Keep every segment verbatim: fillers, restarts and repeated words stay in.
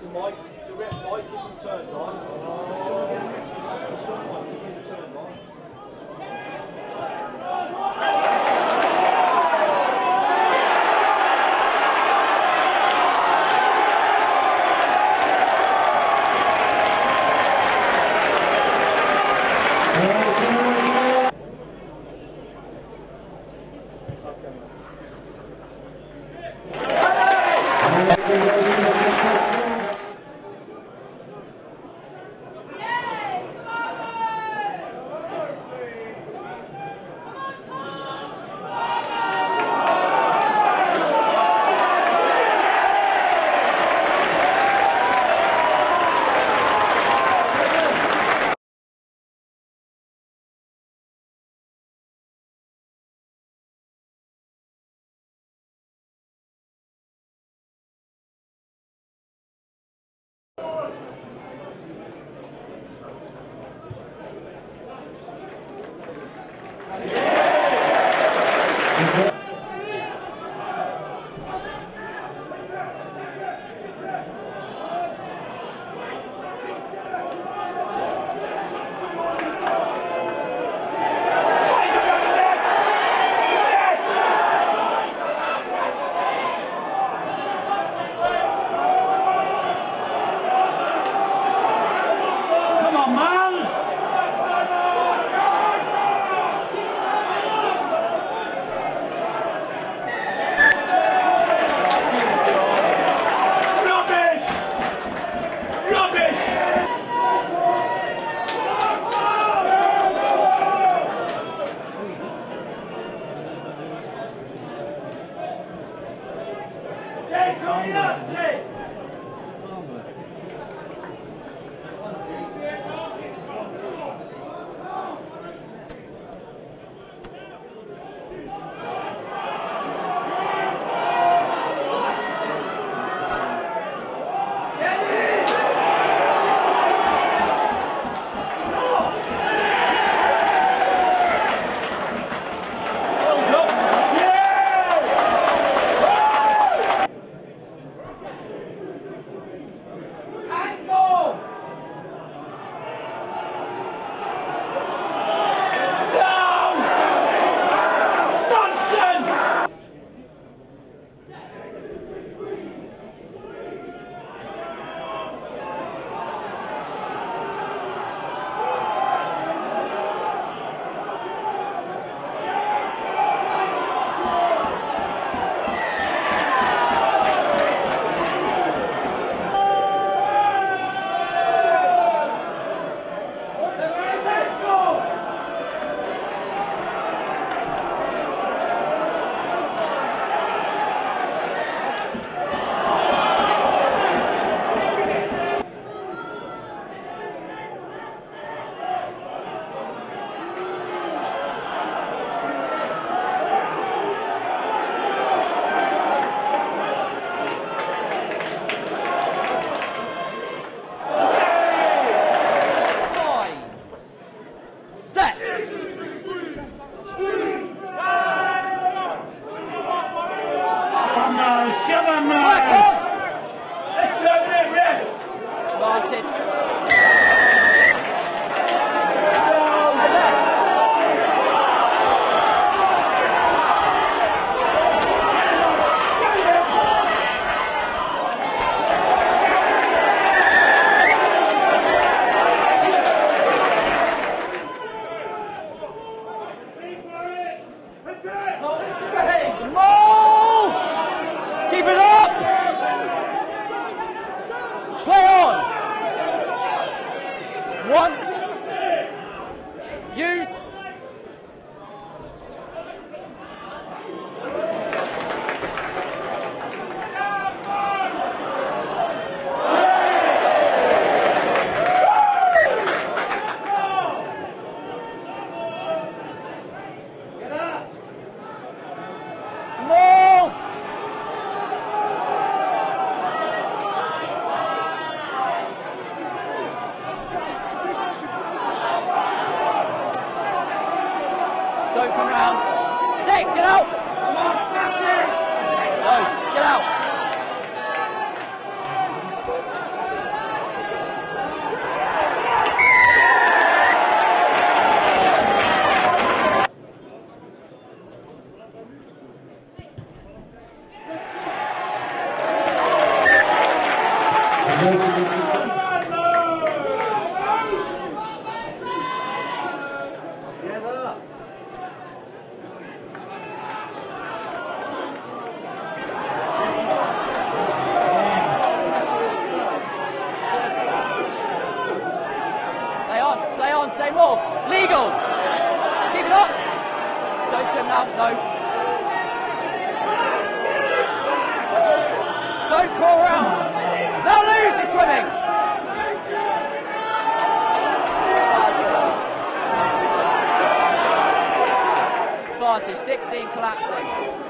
the mic, the ref mic isn't turned on. So we get a message to someone to get it turned on. Don't come round. Six, get out! Come on, smash it! No, get out! Play on, say more. Legal. Keep it up. Don't swim now, no. Don't crawl around. They'll lose it swimming. Advantage, sixteen collapsing.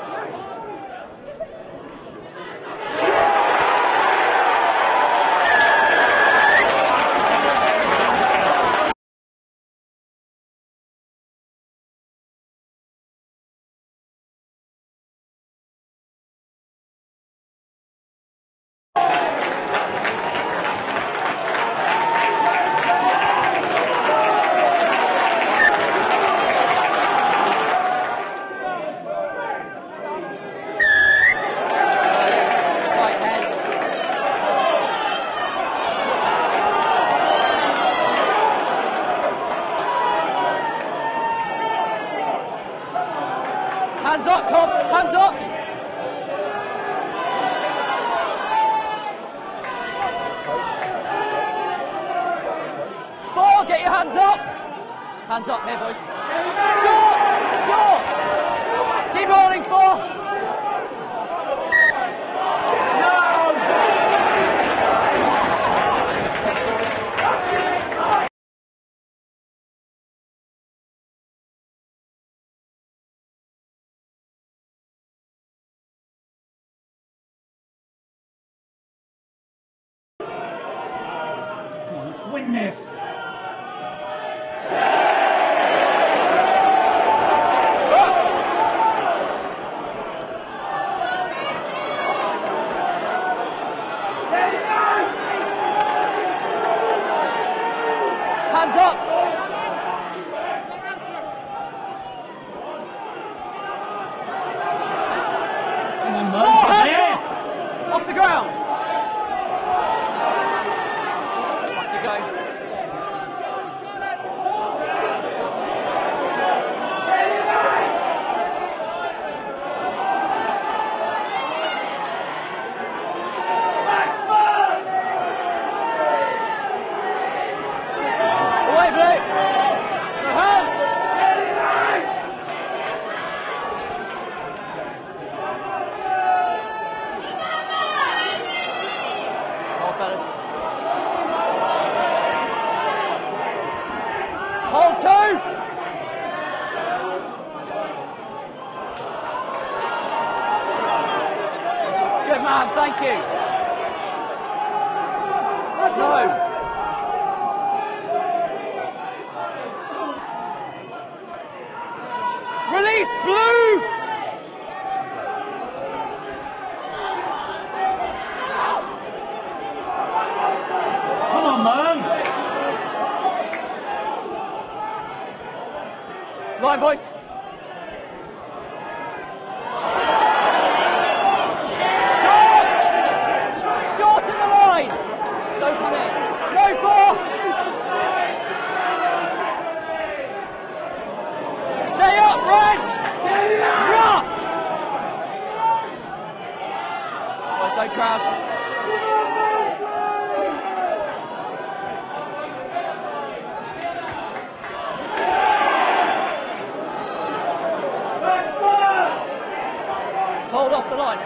Hands up, Cov! Hands up! Four, get your hands up! Hands up here, boys. Short! Short! Keep rolling, four! Let's win this. Hands up! More hands up! Off the ground! Back you go. Away, Blue! Your hands! Hold, fellas. Hold two! Good man, thank you. No. Release, Blue! Come on, man. Line, boys. Short! Short in the line! Don't come in. No four! Stay up, Red! Rough! Boys, don't crowd. Hold off the line.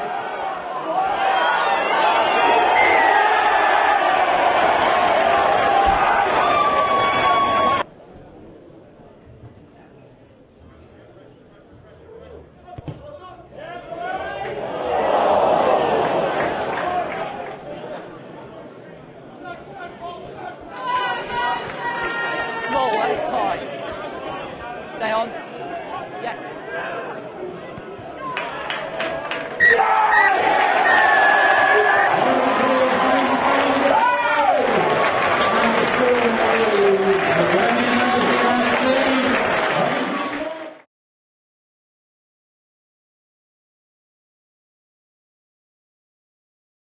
Small, that is tight. Stay on.